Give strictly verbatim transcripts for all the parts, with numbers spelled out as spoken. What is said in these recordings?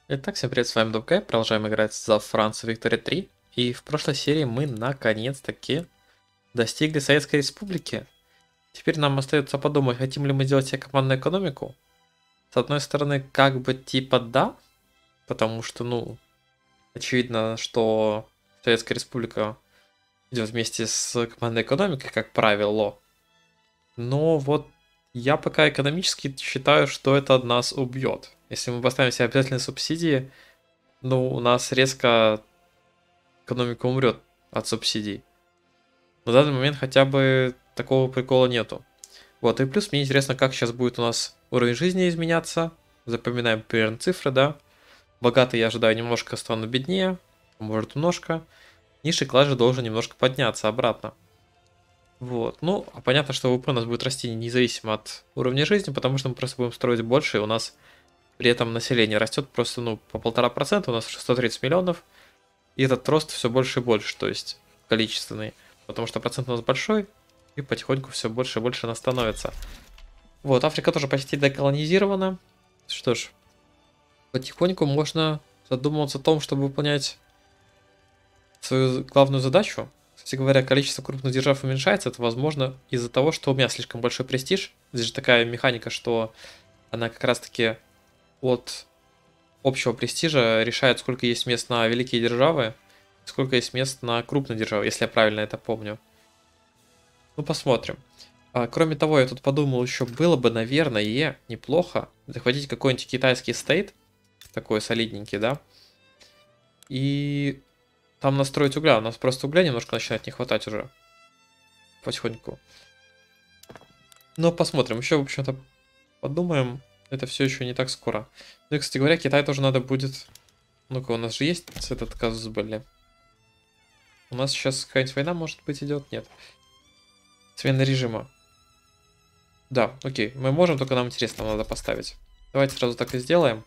Итак, всем привет, с вами Дубкай, продолжаем играть за Францию Виктория три. И в прошлой серии мы наконец-таки достигли Советской Республики. Теперь нам остается подумать, хотим ли мы сделать себе командную экономику. С одной стороны, как бы типа да, потому что, ну, очевидно, что Советская Республика идет вместе с командной экономикой, как правило. Но вот я пока экономически считаю, что это нас убьет. Если мы поставим себе обязательные субсидии, ну, у нас резко экономика умрет от субсидий. На данный момент хотя бы такого прикола нету. Вот, и плюс мне интересно, как сейчас будет у нас уровень жизни изменяться. Запоминаем примерно цифры, да. Богатый, я ожидаю, немножко стану беднее, может немножко. Низший класс же должен немножко подняться обратно. Вот, ну, а понятно, что ВВП у нас будет расти независимо от уровня жизни, потому что мы просто будем строить больше, и у нас при этом население растет просто, ну, по полтора процента, у нас шестьсот тридцать миллионов. И этот рост все больше и больше, то есть количественный. Потому что процент у нас большой, и потихоньку все больше и больше она становится. Вот, Африка тоже почти деколонизирована. Что ж, потихоньку можно задумываться о том, чтобы выполнять свою главную задачу. Кстати говоря, количество крупных держав уменьшается. Это возможно из-за того, что у меня слишком большой престиж. Здесь же такая механика, что она как раз-таки от общего престижа решает, сколько есть мест на великие державы, сколько есть мест на крупные державы, если я правильно это помню. Ну, посмотрим. А, кроме того, я тут подумал, еще было бы, наверное, неплохо захватить какой-нибудь китайский стейт, такой солидненький, да, и там настроить угля. У нас просто угля немножко начинает не хватать уже потихоньку. Но посмотрим. Еще, в общем-то, подумаем. Это все еще не так скоро. Ну и, кстати говоря, Китай тоже надо будет... Ну-ка, у нас же есть этот казус, блин. У нас сейчас какая-нибудь война, может быть, идет? Нет. Смена режима. Да, окей. Мы можем, только нам интересно, надо поставить. Давайте сразу так и сделаем.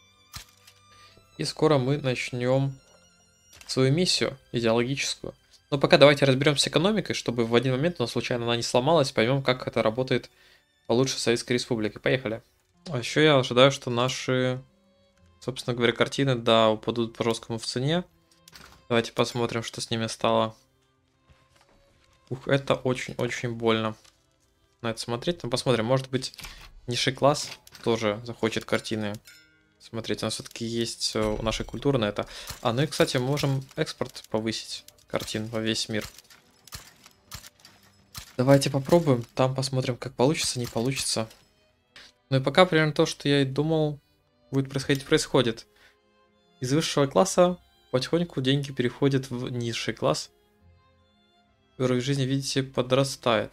И скоро мы начнем свою миссию идеологическую. Но пока давайте разберемся с экономикой, чтобы в один момент у нас случайно она не сломалась, поймем, как это работает получше Советской Республики. Поехали. А еще я ожидаю, что наши, собственно говоря, картины, да, упадут по жесткому в цене. Давайте посмотрим, что с ними стало. Ух, это очень-очень больно на это смотреть. Ну, посмотрим, может быть, низший класс тоже захочет картины смотреть. У нас все-таки есть у нашей культуры на это. А, ну и, кстати, мы можем экспорт повысить картин во весь мир. Давайте попробуем, там посмотрим, как получится, не получится. Ну и пока примерно то, что я и думал, будет происходить, происходит. Из высшего класса потихоньку деньги переходят в низший класс. Уровень жизни, видите, подрастает.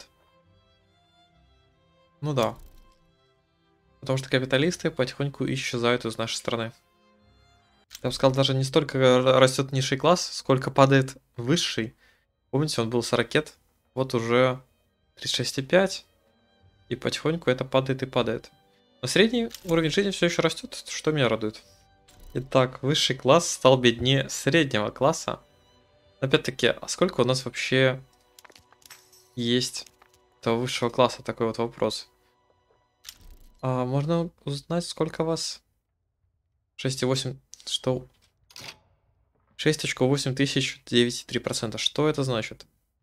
Ну да. Потому что капиталисты потихоньку исчезают из нашей страны. Я бы сказал, даже не столько растет низший класс, сколько падает высший. Помните, он был с ракет, вот уже тридцать шесть и пять. И потихоньку это падает и падает. Но средний уровень жизни все еще растет, что меня радует. Итак, высший класс стал беднее среднего класса. Опять-таки, а сколько у нас вообще есть этого высшего класса? Такой вот вопрос. А можно узнать, сколько вас? шесть и восемь... Что? шесть и восемь тысяч, девять и три процента. Что это значит?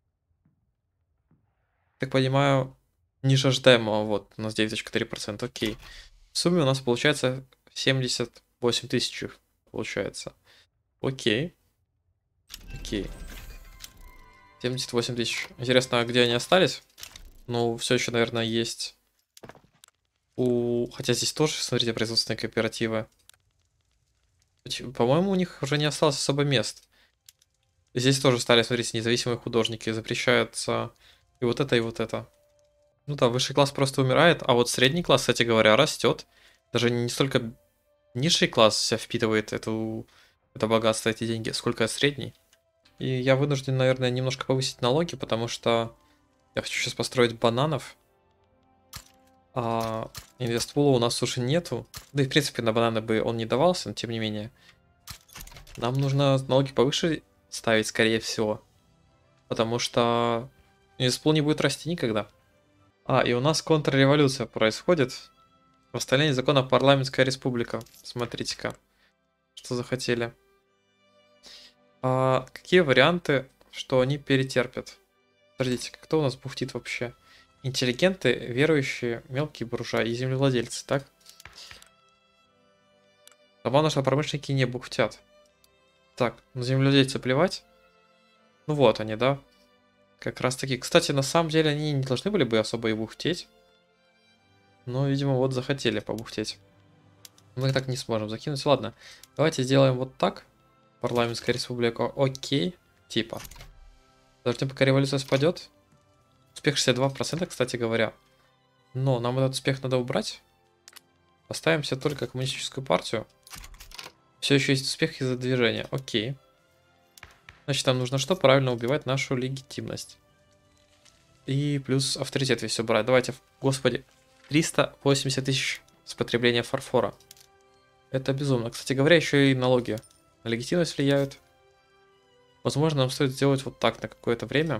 Так понимаю, ниже ожидаемого. Вот, у нас девять и три процента. Окей. В сумме у нас получается семьдесят восемь тысяч. Получается. Окей. Окей. семьдесят восемь тысяч. Интересно, а где они остались? Ну, все еще, наверное, есть у... Хотя здесь тоже, смотрите, производственные кооперативы. По-моему, у них уже не осталось особо мест. Здесь тоже стали, смотрите, независимые художники. Запрещается и вот это, и вот это. Ну да, высший класс просто умирает, а вот средний класс, кстати говоря, растет. Даже не столько низший класс себя впитывает эту, это богатство, эти деньги, сколько средний. И я вынужден, наверное, немножко повысить налоги, потому что я хочу сейчас построить бананов. А инвестпула у нас уже нету. Да и в принципе на бананы бы он не давался, но тем не менее. Нам нужно налоги повыше ставить, скорее всего. Потому что инвестпул не будет расти никогда. А, и у нас контрреволюция происходит. Восстановление закона парламентская республика. Смотрите-ка. что захотели. А какие варианты, что они перетерпят? Подождите, кто у нас бухтит вообще? Интеллигенты, верующие, мелкие буржуа и землевладельцы, так? Главное, что промышленники не бухтят. Так, на землевладельца плевать. Ну вот они, да? Как раз таки. Кстати, на самом деле они не должны были бы особо и бухтеть. Но, видимо, вот захотели побухтеть. Мы так не сможем закинуть. Ладно, давайте сделаем вот так. Парламентская республика. Окей. Типа. Подождем, пока революция спадет. Успех шестьдесят два процента, кстати говоря. Но нам этот успех надо убрать. Поставим себе только коммунистическую партию. Все еще есть успех из-за движения. Окей. Значит, нам нужно что? Правильно убивать нашу легитимность. И плюс авторитет весь убрать. Давайте, господи, триста восемьдесят тысяч с потребления фарфора. Это безумно. Кстати говоря, еще и налоги на легитимность влияют. Возможно, нам стоит сделать вот так на какое-то время.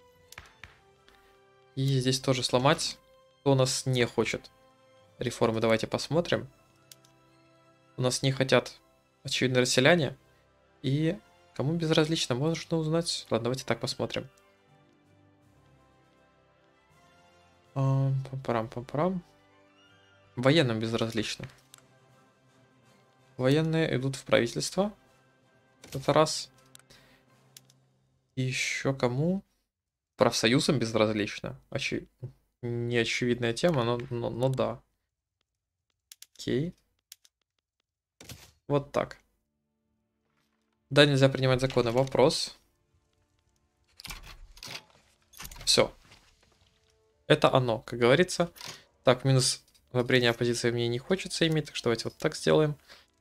И здесь тоже сломать. Кто у нас не хочет реформы, давайте посмотрим. У нас не хотят, очевидно, расселяне. И кому безразлично, можно узнать. Ладно, давайте так посмотрим. Пам-парам-пам-парам. Военным безразлично. Военные идут в правительство. Это раз. И еще кому? Профсоюзам безразлично. Очи... Не очевидная тема, но, но, но да. Окей. Вот так. Да, нельзя принимать законы. Вопрос. Все. Это оно, как говорится. Так, минус одобрение оппозиции мне не хочется иметь, так что давайте вот так сделаем.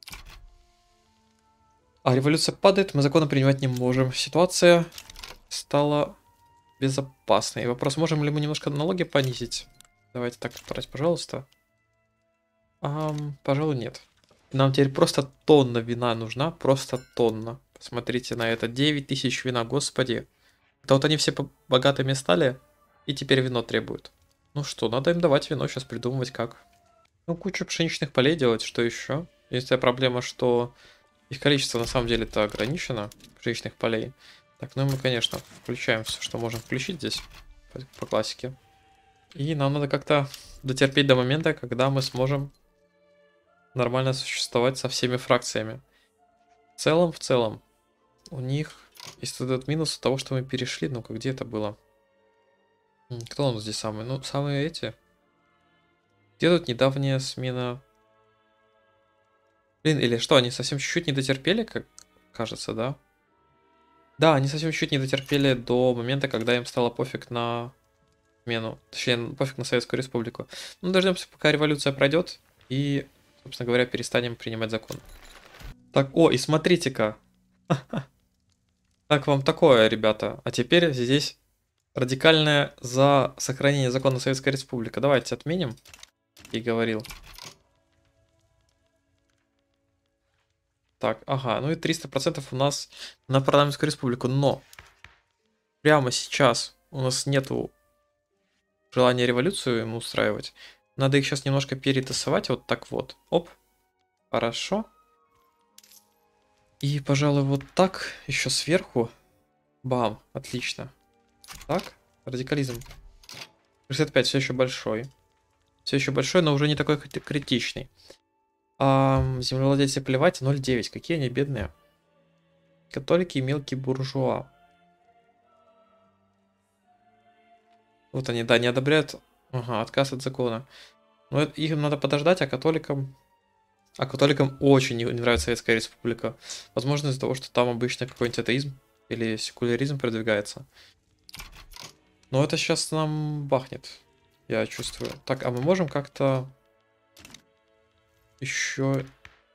А революция падает, мы законы принимать не можем. Ситуация стала безопасной. Вопрос, можем ли мы немножко налоги понизить? Давайте так брать, пожалуйста. А, пожалуй, нет. Нам теперь просто тонна вина нужна, просто тонна. Посмотрите на это, девять тысяч вина, господи. Это вот они все богатыми стали, и теперь вино требуют. Ну что, надо им давать вино, сейчас придумывать как. Ну, кучу пшеничных полей делать, что еще? Есть проблема, что их количество на самом деле-то ограничено, пшеничных полей. Так, ну мы, конечно, включаем все, что можем включить здесь, по, по классике. И нам надо как-то дотерпеть до момента, когда мы сможем нормально существовать со всеми фракциями. В целом, в целом, у них есть этот минус от того, что мы перешли. Ну-ка, где это было? Кто у нас здесь самый? Ну, самые эти. Где тут недавняя смена? Блин, или что, они совсем чуть-чуть не дотерпели, как кажется, да? Да, они совсем чуть-чуть не дотерпели до момента, когда им стало пофиг на смену. Точнее, пофиг на Советскую Республику. Ну, дождемся, пока революция пройдет. И, собственно говоря, перестанем принимать закон. Так, о, и смотрите-ка. Как вам такое, ребята? А теперь здесь радикальное за сохранение закона Советской Республики. Давайте отменим. И говорил. Так, ага, ну и триста процентов у нас на парламентскую республику. Но прямо сейчас у нас нету желания революцию ему устраивать. Надо их сейчас немножко перетасовать. Вот так вот. Оп. Хорошо. И, пожалуй, вот так еще сверху. Бам. Отлично. Так. Радикализм. шестьдесят пять все еще большой. Все еще большой, но уже не такой критичный. А, землевладельцы плевать. ноль девять. Какие они бедные. Католики и мелкие буржуа. Вот они, да, не одобряют. Ага, отказ от закона. Но это, им надо подождать, а католикам... А католикам очень не, не нравится Советская Республика. Возможно, из-за того, что там обычно какой-нибудь атеизм или секуляризм продвигается. Но это сейчас нам бахнет. Я чувствую. Так, а мы можем как-то... еще...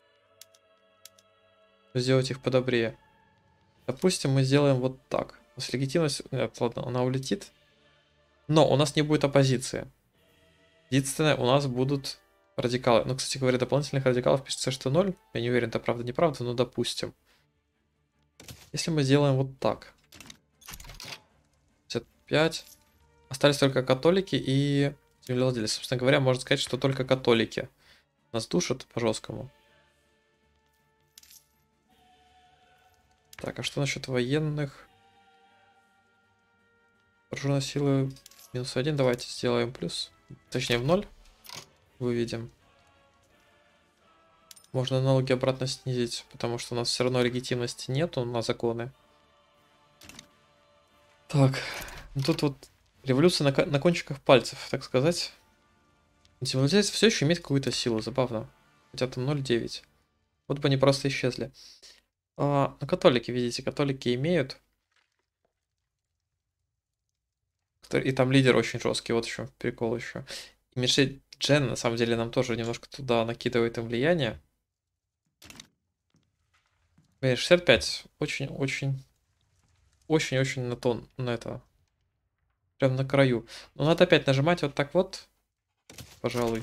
сделать их подобрее. Допустим, мы сделаем вот так. У нас легитимность... Нет, ладно, она улетит. Но у нас не будет оппозиции. Единственное, у нас будут радикалы. Ну, кстати говоря, дополнительных радикалов пишется, что ноль. Я не уверен, это правда, неправда, но допустим. Если мы сделаем вот так. пятьдесят пять. Остались только католики и землевладельцы. Собственно говоря, можно сказать, что только католики нас душат по жесткому. Так, а что насчет военных? Вооруженные силы минус один. Давайте сделаем плюс. Точнее, в ноль. Выведем. Можно налоги обратно снизить, потому что у нас все равно легитимности нету на законы. Так, ну тут вот революция на, на кончиках пальцев, так сказать. Цивилизация все еще имеет какую-то силу, забавно. Хотя там ноль девять. Вот бы они просто исчезли. А, ну, католики, видите, католики имеют. И там лидер очень жесткий, вот еще прикол еще. И Мишель Джен, на самом деле, нам тоже немножко туда накидывает им влияние. Блин, шестьдесят пять. Очень-очень... Очень-очень на тон, на это. Прям на краю. Но надо опять нажимать вот так вот. Пожалуй.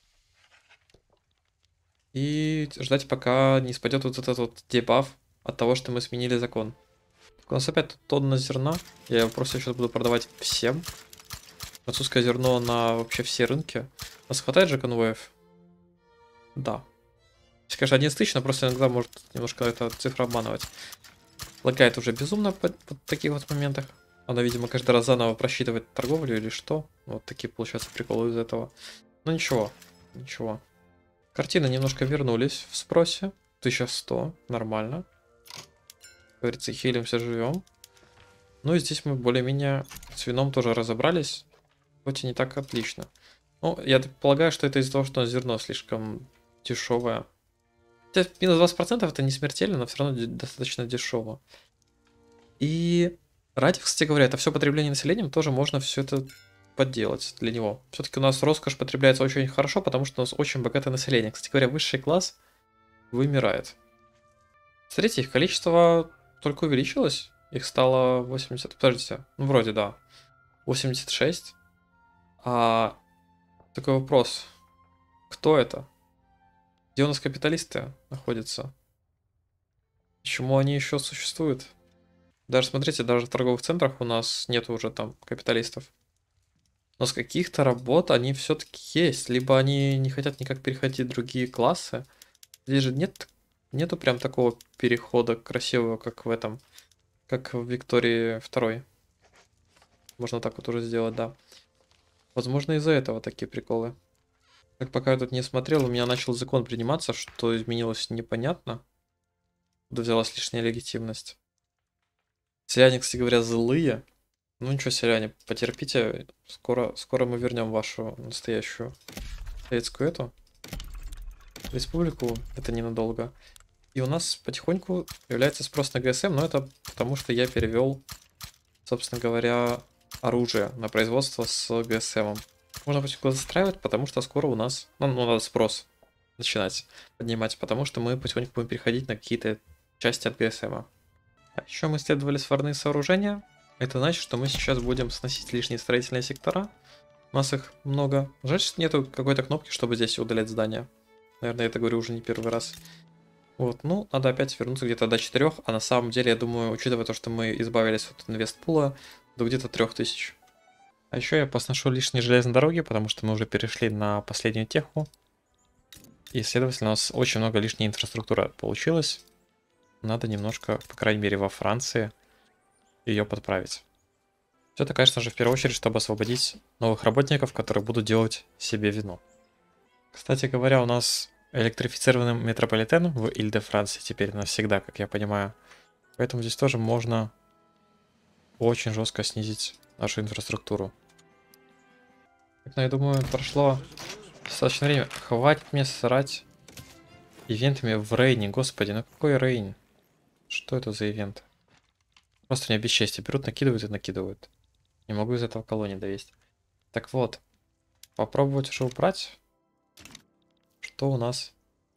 И ждать, пока не спадет вот этот вот дебаф от того, что мы сменили закон. У нас опять тут тонна зерна. Я его просто сейчас буду продавать всем. Французское зерно на вообще все рынки. У нас хватает же конвоев? Да. Если, конечно, одиннадцать тысяч, но просто иногда может немножко эта цифра обманывать. Лагает уже безумно под, под таких вот моментах. Она, видимо, каждый раз заново просчитывает торговлю или что. Вот такие получаются приколы из этого. Но ничего, ничего. Картины немножко вернулись в спросе. тысяча сто, нормально. Как говорится, хилимся, живем. Ну и здесь мы более-менее с вином тоже разобрались. Хоть и не так отлично. Ну, я так полагаю, что это из-за того, что зерно слишком дешевое. Хотя минус двадцать процентов это не смертельно, но все равно достаточно дешево. И ради, кстати говоря, это все потребление населением, тоже можно все это подделать для него. Все-таки у нас роскошь потребляется очень хорошо, потому что у нас очень богатое население. Кстати говоря, высший класс вымирает. Смотрите, их количество только увеличилось. Их стало восемьдесят... Подождите, ну вроде да. восемьдесят шесть. А такой вопрос. Кто это? Где у нас капиталисты находятся? Почему они еще существуют? Даже, смотрите, даже в торговых центрах у нас нет уже там капиталистов. Но с каких-то работ они все-таки есть. Либо они не хотят никак переходить в другие классы. Здесь же нет, нету прям такого перехода красивого, как в этом. Как в Виктории второй. Можно так вот уже сделать, да. Возможно, из-за этого такие приколы. Так, пока я тут не смотрел, у меня начал закон приниматься, что изменилось непонятно. Куда взялась лишняя легитимность. Селяне, кстати говоря, злые. Ну ничего, селяне, потерпите. Скоро, скоро мы вернем вашу настоящую советскую эту республику. Это ненадолго. И у нас потихоньку появляется спрос на ГСМ, но это потому, что я перевел, собственно говоря, оружие на производство с ГСМом. Можно потихоньку застраивать, потому что скоро у нас... Ну, ну надо спрос начинать поднимать, потому что мы потихоньку будем переходить на какие-то части от ГСМа. А еще мы исследовали сварные сооружения. Это значит, что мы сейчас будем сносить лишние строительные сектора. У нас их много. Жаль, что нету какой-то кнопки, чтобы здесь удалять здания. Наверное, я это говорю уже не первый раз. Вот, ну, надо опять вернуться где-то до четырёх, а на самом деле, я думаю, учитывая то, что мы избавились от инвестпула, до где-то трёх тысяч. А еще я посношу лишние железные дороги, потому что мы уже перешли на последнюю теху. И, следовательно, у нас очень много лишней инфраструктуры получилось. Надо немножко, по крайней мере, во Франции ее подправить. Все это, конечно же, в первую очередь, чтобы освободить новых работников, которые будут делать себе вино. Кстати говоря, у нас электрифицированный метрополитен в Иль-де-Франции теперь навсегда, как я понимаю. Поэтому здесь тоже можно очень жестко снизить нашу инфраструктуру. Ну, я думаю, прошло достаточно время. Хватит мне срать ивентами в Рейне. Господи, ну какой Рейн? Что это за ивент? Просто меня бесчестие берут, накидывают и накидывают. Не могу из этого колонии довести. Так вот, попробовать уже убрать. Что у нас?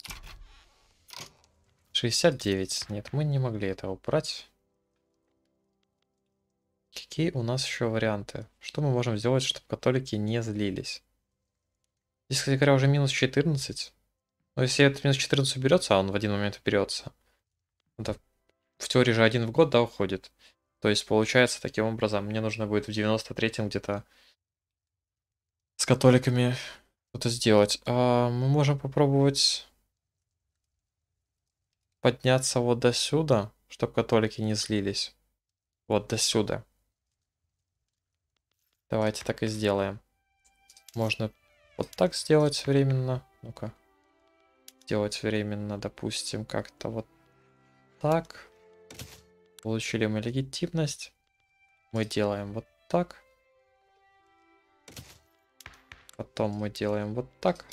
шестьдесят девять. Нет, мы не могли этого убрать. Какие у нас еще варианты? Что мы можем сделать, чтобы католики не злились? Здесь, кстати говоря, уже минус четырнадцать. Но если этот минус четырнадцать уберется, а он в один момент уберется, это в теории же один в год, да, уходит. То есть получается таким образом, мне нужно будет в девяносто третьем где-то с католиками что-то сделать. А мы можем попробовать подняться вот до сюда. чтобы католики не злились. Вот до сюда. Давайте так и сделаем. Можно вот так сделать временно. Ну-ка. Сделать временно, допустим, как-то вот так. Получили мы легитимность. Мы делаем вот так. Потом мы делаем вот так.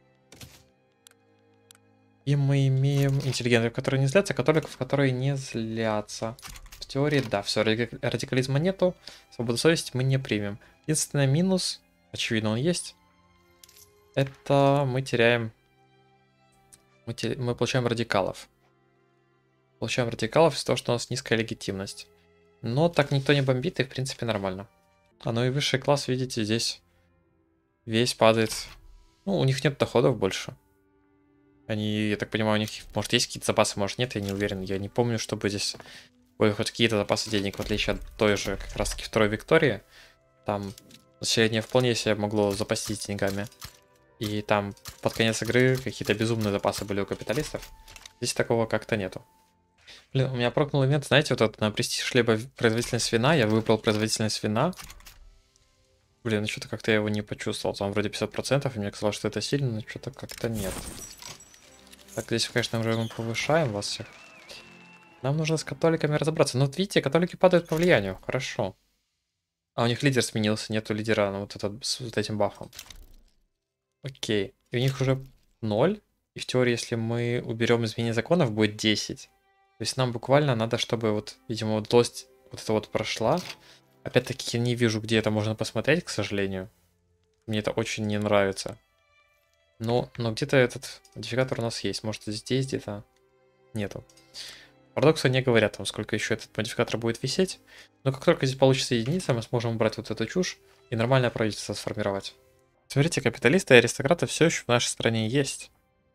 И мы имеем интеллигентов, которые не злятся, католиков, которые не злятся. В теории, да, все, радикализма нету. Свободу совести мы не примем. Единственный минус, очевидно, он есть. Это мы теряем... Мы, те, мы получаем радикалов. Получаем радикалов из-за того, что у нас низкая легитимность. Но так никто не бомбит, и в принципе нормально. А ну и высший класс, видите, здесь весь падает. Ну, у них нет доходов больше. Они, я так понимаю, у них, может, есть какие-то запасы, может, нет, я не уверен. Я не помню, чтобы здесь были хоть какие-то запасы денег, в отличие от той же, как раз-таки, второй Виктории. Там население вполне себе могло запастись деньгами. И там под конец игры какие-то безумные запасы были у капиталистов. Здесь такого как-то нету. Блин, у меня прокнул ивент, знаете, вот это на престиж либо производительность вина, я выбрал производительность вина. Блин, ну что-то как-то я его не почувствовал, там вроде пятьдесят процентов, и мне казалось, что это сильно, но что-то как-то нет. Так, здесь, конечно, уже мы повышаем вас всех. Нам нужно с католиками разобраться. Ну, вот видите, католики падают по влиянию, хорошо. А у них лидер сменился, нету лидера, ну, вот, этот, с вот этим бафом. Окей, и у них уже ноль, и в теории, если мы уберем изменение законов, будет десять. То есть нам буквально надо, чтобы вот, видимо, вот злость вот это вот прошла. Опять-таки я не вижу, где это можно посмотреть, к сожалению. Мне это очень не нравится. Но, но где-то этот модификатор у нас есть. Может, здесь где-то нету. Парадоксы не говорят вам, сколько еще этот модификатор будет висеть. Но как только здесь получится единица, мы сможем убрать вот эту чушь и нормальное правительство сформировать. Смотрите, капиталисты и аристократы все еще в нашей стране есть.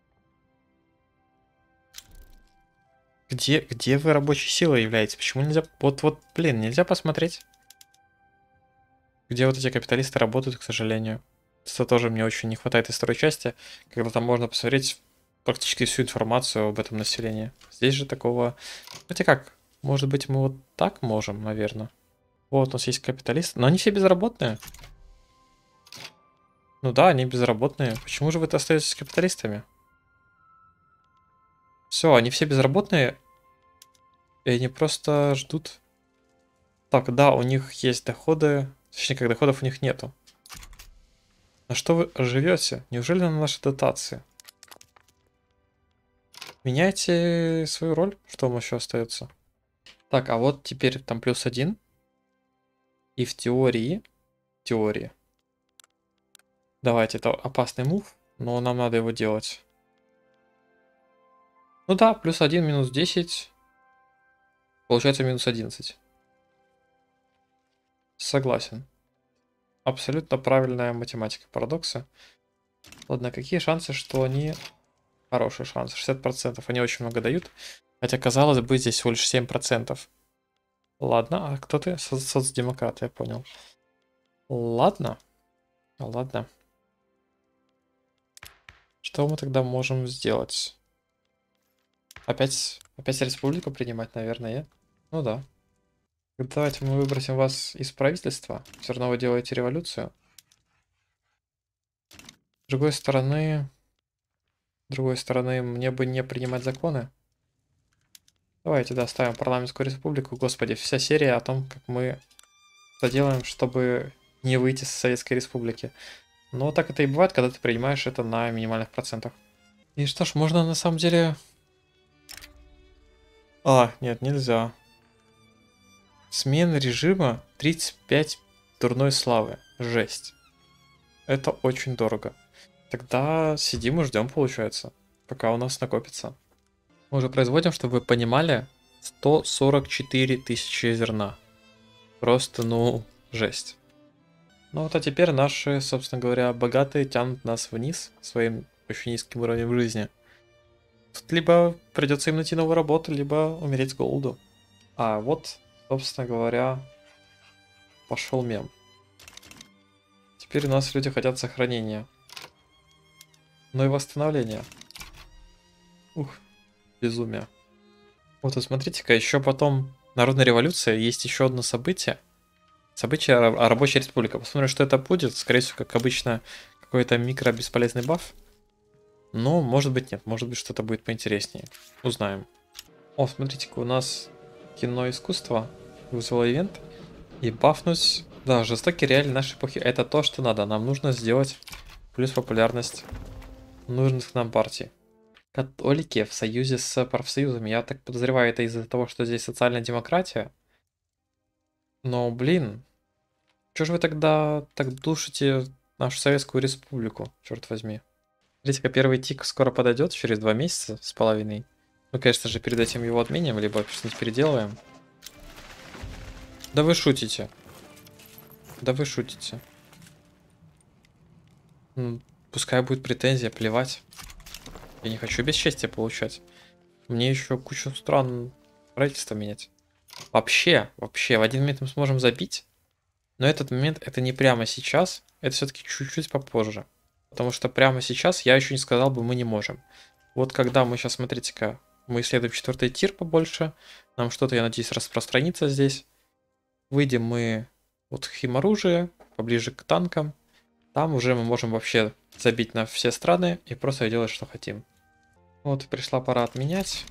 Где, где вы рабочей силой являетесь? Почему нельзя... Вот, вот, блин, нельзя посмотреть, где вот эти капиталисты работают, к сожалению. Это тоже мне очень не хватает из второй части, когда там можно посмотреть практически всю информацию об этом населении. Здесь же такого... Хотя как, может быть, мы вот так можем, наверное. Вот, у нас есть капиталисты, но они все безработные. Ну да, они безработные. Почему же вы остаетесь капиталистами? Все, они все безработные, и они просто ждут. Так, да, у них есть доходы, точнее, как доходов у них нету. На что вы живете? Неужели на наши дотации? Меняйте свою роль, что вам еще остается. Так, а вот теперь там плюс один. И в теории, теории. Давайте, это опасный мув, но нам надо его делать. Ну да, плюс один, минус десять. Получается минус одиннадцать. Согласен. Абсолютно правильная математика парадокса. Ладно, какие шансы, что они... Хороший шанс, шестьдесят процентов. Они очень много дают. Хотя, казалось бы, здесь всего лишь семь процентов. Ладно, а кто ты? Со соцдемократ, я понял. Ладно. Ладно. Что мы тогда можем сделать? Опять, опять республику принимать, наверное, ну да. Давайте мы выбросим вас из правительства. Все равно вы делаете революцию. С другой стороны... С другой стороны, мне бы не принимать законы. Давайте, да, ставим парламентскую республику. Господи, вся серия о том, как мы это делаем, чтобы не выйти с Советской Республики. Но так это и бывает, когда ты принимаешь это на минимальных процентах. И что ж, можно на самом деле... А, нет, нельзя. Смена режима тридцать пять дурной славы. Жесть. Это очень дорого. Тогда сидим и ждем, получается, пока у нас накопится. Мы уже производим, чтобы вы понимали, сто сорок четыре тысячи зерна. Просто, ну, жесть. Ну вот, а теперь наши, собственно говоря, богатые тянут нас вниз своим очень низким уровнем жизни. Тут либо придется им найти новую работу, либо умереть с голоду. А вот, собственно говоря, пошел мем. Теперь у нас люди хотят сохранения. Ну и восстановления. Ух, безумие. Вот, вот смотрите-ка, еще потом Народная революция, есть еще одно событие. Событие о о рабочей республике. Посмотрим, что это будет. Скорее всего, как обычно, какой-то микро-бесполезный баф. Но, может быть, нет. Может быть, что-то будет поинтереснее. Узнаем. О, смотрите-ка, у нас кино искусство вызвало ивент. И бафнуть... Да, жестокий реалии нашей эпохи. Это то, что надо. Нам нужно сделать плюс популярность нужных нам партий. Католики в союзе с профсоюзами. Я так подозреваю, это из-за того, что здесь социальная демократия. Но, блин, чё же вы тогда так душите нашу Советскую Республику, черт возьми? Смотрите-ка, первый тик скоро подойдет, через два месяца с половиной. Мы, конечно же, перед этим его отменим, либо что-нибудь переделаем. Да вы шутите. Да вы шутите. Ну, пускай будет претензия, плевать. Я не хочу бесчестия получать. Мне еще кучу стран правительства менять. Вообще, вообще, в один момент мы сможем забить. Но этот момент, это не прямо сейчас, это все-таки чуть-чуть попозже. Потому что прямо сейчас я еще не сказал бы, мы не можем. Вот когда мы сейчас, смотрите-ка, мы исследуем четвертый тир побольше, нам что-то, я надеюсь, распространится здесь. Выйдем мы вот химоружие, поближе к танкам. Там уже мы можем вообще забить на все страны и просто делать, что хотим. Вот, пришла пора отменять.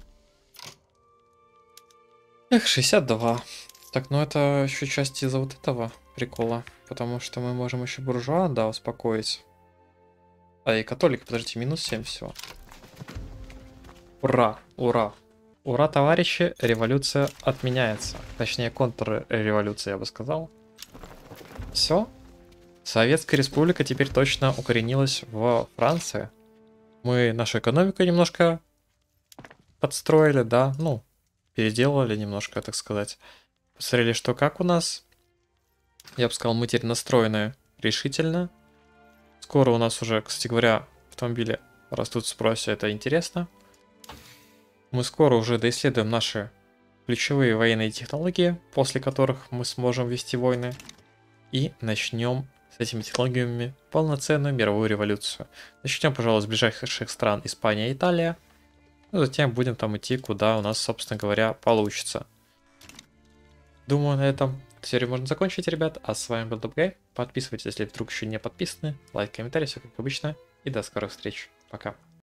Эх, шестьдесят два. Так, ну это еще часть из-за вот этого прикола. Потому что мы можем еще буржуа, да, успокоить. А, и католик, подождите, минус семь всего. Ура, ура. Ура, товарищи, революция отменяется. Точнее, контрреволюция, я бы сказал. Все. Советская Республика теперь точно укоренилась в Франции. Мы нашу экономику немножко подстроили, да, ну, переделали немножко, так сказать. Посмотрели, что как у нас. Я бы сказал, мы теперь настроены решительно. Скоро у нас уже, кстати говоря, автомобили растут в спросе, это интересно. Мы скоро уже доисследуем наши ключевые военные технологии, после которых мы сможем вести войны. И начнем с этими технологиями полноценную мировую революцию. Начнем, пожалуй, с ближайших стран Испания и Италия. Ну, затем будем там идти, куда у нас, собственно говоря, получится. Думаю, на этом серию можно закончить, ребят. А с вами был Дабгай. Подписывайтесь, если вдруг еще не подписаны. Лайк, комментарий, все как обычно. И до скорых встреч. Пока.